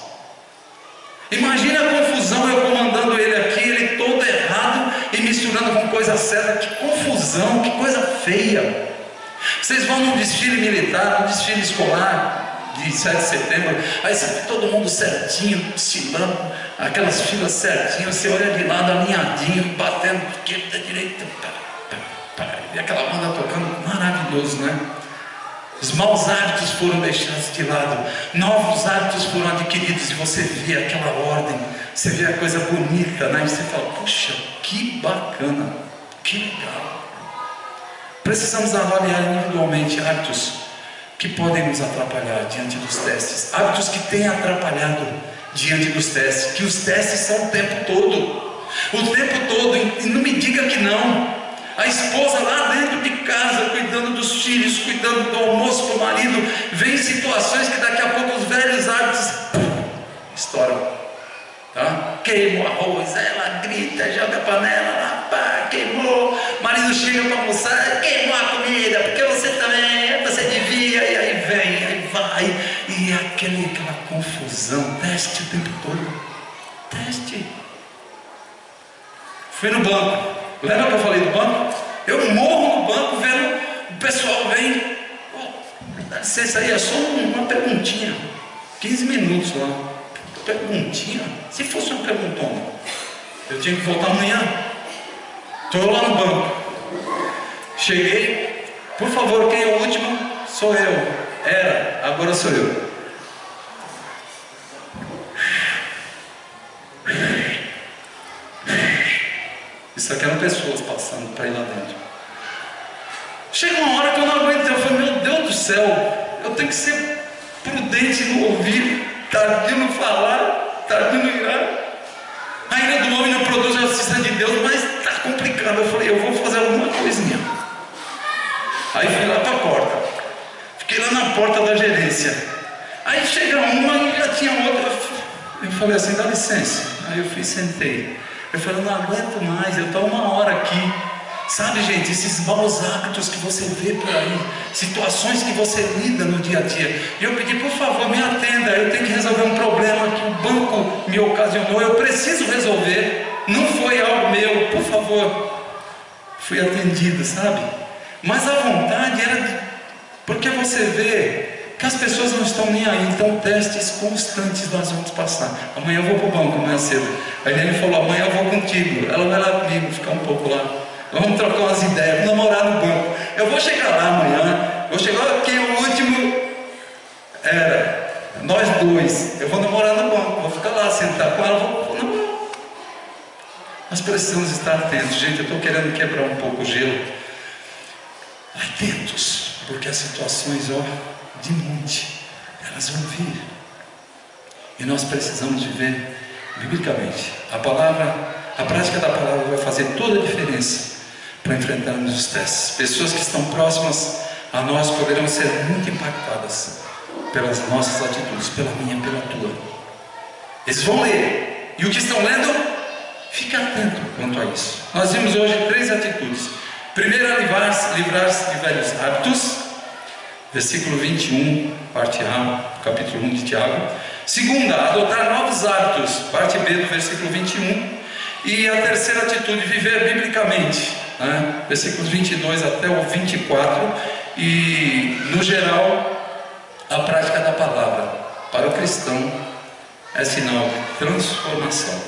Imagina a confusão, eu comandando ele aqui, ele todo errado e misturando com coisa certa. Que confusão, que coisa feia. Vocês vão num desfile militar, num desfile escolar, de 7 de setembro, aí você vê todo mundo certinho, desfilando, aquelas filas certinhas, você olha de lado alinhadinho, batendo esquerda, direita, e aquela banda tocando, maravilhoso, né? Os maus hábitos foram deixados de lado, novos hábitos foram adquiridos, e você vê aquela ordem, você vê a coisa bonita, né? E você fala, puxa, que bacana, que legal. Precisamos avaliar individualmente hábitos que podem nos atrapalhar diante dos testes, hábitos que têm atrapalhado diante dos testes, que os testes são o tempo todo, e não me diga que não. A esposa lá dentro de casa, cuidando dos filhos, cuidando do almoço para o marido, vem em situações que daqui a pouco os velhos hábitos estouram, tá? Queimou arroz, ela grita, joga a panela lá, pá, queimou, o marido chega para almoçar, queimou a comida, porque você também, você devia, e aí vem, aí vai, e aquela confusão, teste o tempo todo, teste. Fui no banco. Lembra que eu falei do banco? Eu morro no banco vendo o pessoal vem. Dá licença aí, é só uma perguntinha. 15 minutos lá. Perguntinha? Se fosse uma perguntona, eu tinha que voltar amanhã. Estou lá no banco. Cheguei. Por favor, quem é o último? Sou eu. Era, agora sou eu. Isso aqui eram pessoas passando para ir lá dentro. Chega uma hora que eu não aguento, eu falei, meu Deus do céu, eu tenho que ser prudente no ouvir, tardio no falar, tardio no irar. A ira do homem não produz a justiça de Deus, mas está complicado. Eu falei, eu vou fazer alguma coisinha. Aí fui lá para a porta, fiquei lá na porta da gerência. Aí chega uma e já tinha outra. Eu falei assim, dá licença. Aí eu fui e sentei. Eu falei, não aguento mais, eu estou uma hora aqui. Sabe, gente, esses maus hábitos que você vê por aí, situações que você lida no dia a dia. E eu pedi, por favor, me atenda, eu tenho que resolver um problema que o banco me ocasionou, eu preciso resolver, não foi algo meu, por favor. Fui atendido, sabe? Mas a vontade era, porque você vê que as pessoas não estão nem aí, então testes constantes nós vamos passar. Amanhã eu vou para o banco, amanhã cedo. A Helene falou, amanhã eu vou contigo. Ela vai lá comigo, ficar um pouco lá. Vamos trocar umas ideias, vamos namorar no banco. Eu vou chegar lá amanhã, vou chegar aqui, o último era nós dois. Eu vou namorar no banco, vou ficar lá, sentar com ela, vou namorar. Nós precisamos estar atentos, gente. Eu estou querendo quebrar um pouco o gelo. Atentos, porque as situações, de monte, elas vão vir. E nós precisamos viver biblicamente. A prática da palavra vai fazer toda a diferença para enfrentarmos os testes. Pessoas que estão próximas a nós poderão ser muito impactadas pelas nossas atitudes, pela minha, pela tua. Eles vão ler, e o que estão lendo, fica atento quanto a isso. Nós vimos hoje 3 atitudes. Primeiro, livrar-se de velhos hábitos, versículo 21, parte A, capítulo 1 de Tiago. Segunda, adotar novos hábitos, parte B do versículo 21. E a terceira atitude, viver biblicamente, né? Versículos 22 até o 24. E, no geral, a prática da palavra para o cristão é sinal de transformação.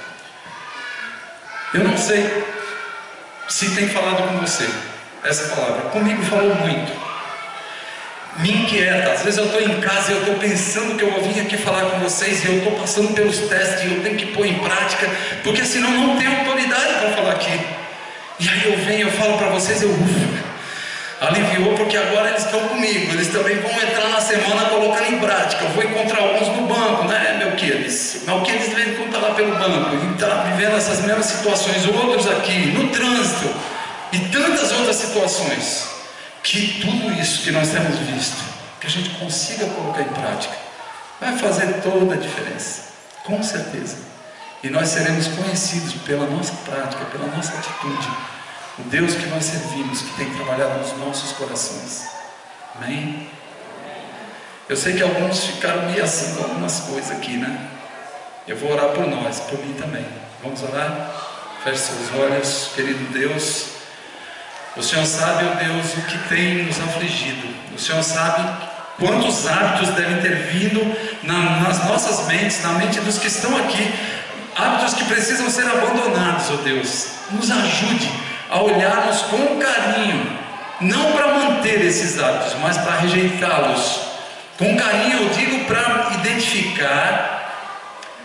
Eu não sei se tem falado com você essa palavra. Comigo falou muito. Me inquieta. Às vezes eu estou em casa e eu estou pensando que eu vou vir aqui falar com vocês e eu estou passando pelos testes e eu tenho que pôr em prática, porque senão não tenho autoridade para falar aqui. E aí eu venho, eu falo para vocês, aliviou, porque agora eles estão comigo, eles também vão entrar na semana colocando em prática. Eu vou encontrar alguns no banco, né, Melquiades? Melquiades vem encontrar lá pelo banco e está vivendo essas mesmas situações, outros aqui, no trânsito e tantas outras situações. Que tudo isso que nós temos visto, que a gente consiga colocar em prática, vai fazer toda a diferença, com certeza. E nós seremos conhecidos pela nossa prática, pela nossa atitude, o Deus que nós servimos, que tem trabalhado nos nossos corações. Amém? Eu sei que alguns ficaram meio assim com algumas coisas aqui, né? Eu vou orar por nós, por mim também. Vamos orar? Feche seus olhos, querido Deus. O Senhor sabe, ó Deus, o que tem nos afligido. O Senhor sabe Quantos hábitos devem ter vindo nas nossas mentes, na mente dos que estão aqui, hábitos que precisam ser abandonados, ó Deus. Nos ajude a olharmos com carinho, não para manter esses hábitos, mas para rejeitá-los. Com carinho eu digo para identificar,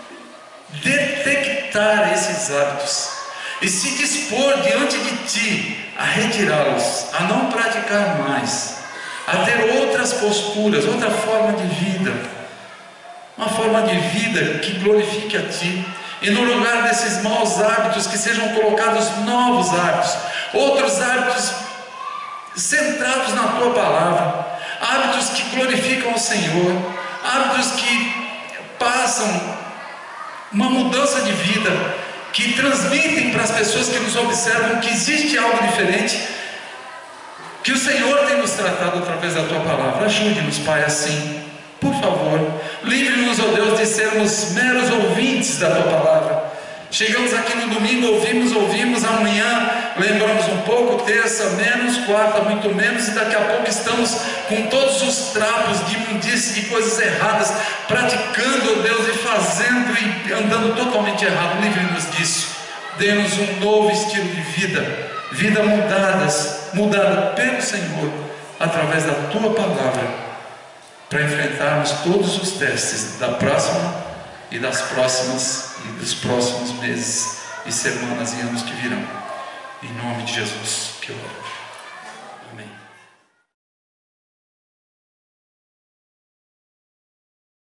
detectar esses hábitos e se dispor diante de Ti a retirá-los, a não praticar mais, a ter outras posturas, outra forma de vida, uma forma de vida que glorifique a Ti. E no lugar desses maus hábitos, que sejam colocados novos hábitos, outros hábitos centrados na Tua Palavra, hábitos que glorificam o Senhor, hábitos que passam uma mudança de vida, que transmitem para as pessoas que nos observam que existe algo diferente, que o Senhor tem nos tratado através da Tua Palavra. Ajude-nos, Pai, assim, por favor. Livre-nos, ó Deus, de sermos meros ouvintes da Tua Palavra. Chegamos aqui no domingo, ouvimos, amanhã lembramos um pouco, terça menos, quarta muito menos, e daqui a pouco estamos com todos os trapos de imundície, de coisas erradas, praticando, ó Deus, e fazendo e andando totalmente errado. Livre-nos disso. Dê-nos um novo estilo de vida mudada pelo Senhor, através da Tua Palavra, para enfrentarmos todos os testes da próxima e das próximas e dos próximos meses e semanas e anos que virão. Em nome de Jesus que eu oro. Amém.